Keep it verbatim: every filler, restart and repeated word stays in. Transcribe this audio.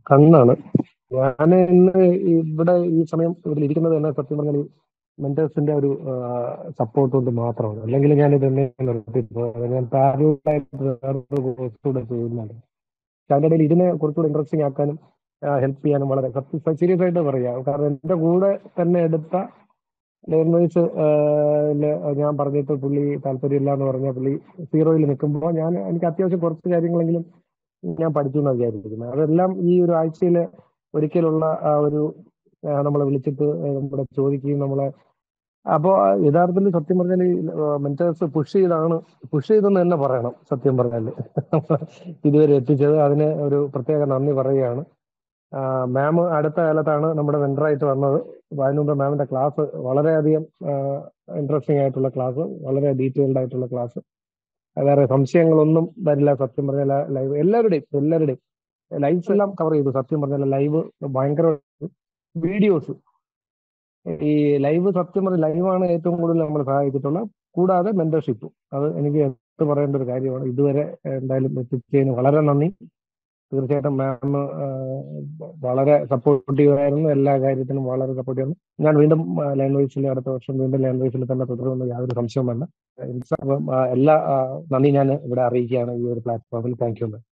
കണ്ണാണ്. ഞാൻ ഇന്ന് ഇവിടെ ഈ സമയം ഇവിടെ ഇരിക്കുന്നത് തന്നെ സത്യം പറഞ്ഞാൽ മെന്റേഴ്സിന്റെ ഒരു സപ്പോർട്ട് കൊണ്ട് മാത്രമാണ്. അല്ലെങ്കിൽ ഞാൻ ഇത് തന്നെ നിർത്തിപ്പോയത്. ഞാൻ പാരലായിട്ട് വേറൊരു കോഴ്സ് കൂടെ ചെയ്യുന്നുണ്ട്. പക്ഷെ അതിന്റെ ഇടയിൽ ഇതിനെ കുറച്ചുകൂടെ ഇൻട്രസ്റ്റിംഗ് ആക്കാനും ഹെൽപ്പ് ചെയ്യാനും വളരെ സത്യം സീരിയസ് ആയിട്ട് പറയാം. കാരണം എന്റെ കൂടെ തന്നെ എടുത്ത ലേണേഴ്സ് ഞാൻ പറഞ്ഞിട്ട് പുള്ളി താല്പര്യമില്ല എന്ന് പറഞ്ഞ പുള്ളി സീറോയിൽ നിൽക്കുമ്പോൾ ഞാൻ എനിക്ക് അത്യാവശ്യം കുറച്ച് കാര്യങ്ങളെങ്കിലും ഞാൻ പഠിച്ചു എന്നാണ് വിചാരിച്ചിരിക്കുന്നത്. അതെല്ലാം ഈ ഒരു ആഴ്ചയിൽ ഒരിക്കലുള്ള ആ ഒരു നമ്മളെ വിളിച്ചിട്ട് നമ്മുടെ ചോദിക്കുകയും നമ്മളെ അപ്പോൾ യഥാർത്ഥത്തിൽ സത്യം പറഞ്ഞാൽ മെന്റേഴ്സ് പുഷ് ചെയ്താണ് പുഷ് ചെയ്തെന്ന് തന്നെ പറയണം. സത്യം പറഞ്ഞാൽ ഇതുവരെ എത്തിച്ചത് അതിന് ഒരു പ്രത്യേക നന്ദി പറയുകയാണ്. മാം അടുത്ത കാലത്താണ് നമ്മുടെ വെണ്ടറായിട്ട് വന്നത്. അതിനു മുമ്പ് മാമിന്റെ ക്ലാസ് വളരെയധികം ഇൻട്രസ്റ്റിംഗ് ആയിട്ടുള്ള ക്ലാസ്, വളരെ ഡീറ്റെയിൽഡ് ആയിട്ടുള്ള ക്ലാസ്, വേറെ സംശയങ്ങളൊന്നും വരില്ല. സത്യം പറഞ്ഞാൽ ലൈവ് എല്ലാവരുടെയും എല്ലാവരുടെയും ലൈവ്സ് എല്ലാം കവർ ചെയ്തു. സത്യം പറഞ്ഞാൽ ലൈവ് ഭയങ്കര വീഡിയോസ് ഈ ലൈവ് സത്യം പറഞ്ഞ ലൈവാണ് ഏറ്റവും കൂടുതൽ നമ്മൾ സഹായിച്ചിട്ടുള്ളത്. കൂടാതെ മെന്റർഷിപ്പും അത് എനിക്ക് എടുത്ത് പറയേണ്ട ഒരു കാര്യമാണ്. ഇതുവരെ എന്തായാലും എത്തിച്ചതിന് വളരെ നന്ദി. തീർച്ചയായിട്ടും മാം വളരെ സപ്പോർട്ടീവ് ആയിരുന്നു. എല്ലാ കാര്യത്തിനും വളരെ സപ്പോർട്ടീവ് ആയിരുന്നു. ഞാൻ വീണ്ടും ലാംഗ്വേജിൽ അടുത്ത വർഷം വീണ്ടും ലാംഗ്വേജിൽ തന്നെ തുടരുമെന്ന് യാതൊരു സംശയവും വേണ്ട. അപ്പം എല്ലാ നന്ദി ഞാൻ ഇവിടെ അറിയിക്കുകയാണ് ഈ ഒരു പ്ലാറ്റ്ഫോമിൽ. Thank U.